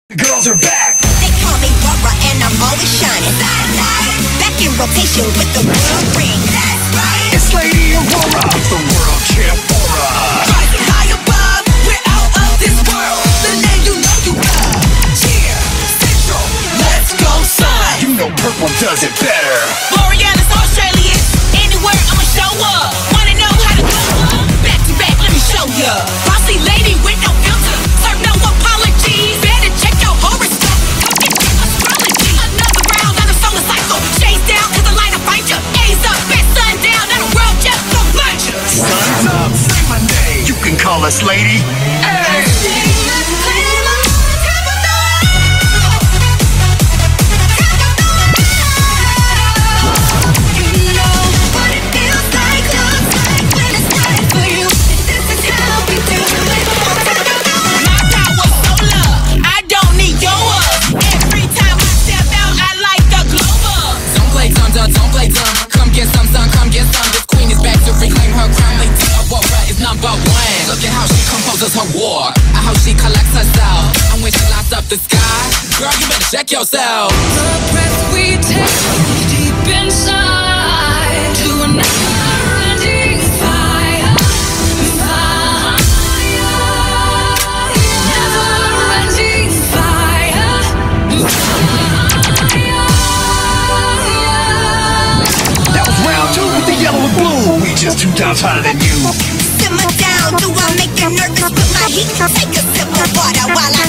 The girls are back. They call me Aurora and I'm always shining. Back in rotation with the world ring. That's right. It's Lady Aurora, the world champ Aura. Rising high above, we're out of this world. The name you know you love. Cheer, Central, let's go son. You know purple does it better. Borealis, Australian, anywhere I'ma show up. Wanna know how to go up? Back to back, let me show ya. Bossy lady with no filter, serve no apologies. Better check your horoscope, come get your astrology. Another round on the solar cycle, shades down 'cause the light will find ya. A's up, at sundown, and the world just gon' blind ya. Sun's up, say my name. You can call us Lady. Hey. Don't play dumb, come get some sun, come get some. This queen is back to reclaim her crown. Lady Aurora is number one. Look at how she composes her war, and how she collects herself. And when she lights up the sky, girl, you better check yourself. The breath we take deep inside to a never-ending fire, never-ending fire. With the yellow and blue, we just 2 times hotter than you. Simmer down, do I make you nervous with my heat? Take a sip of water while I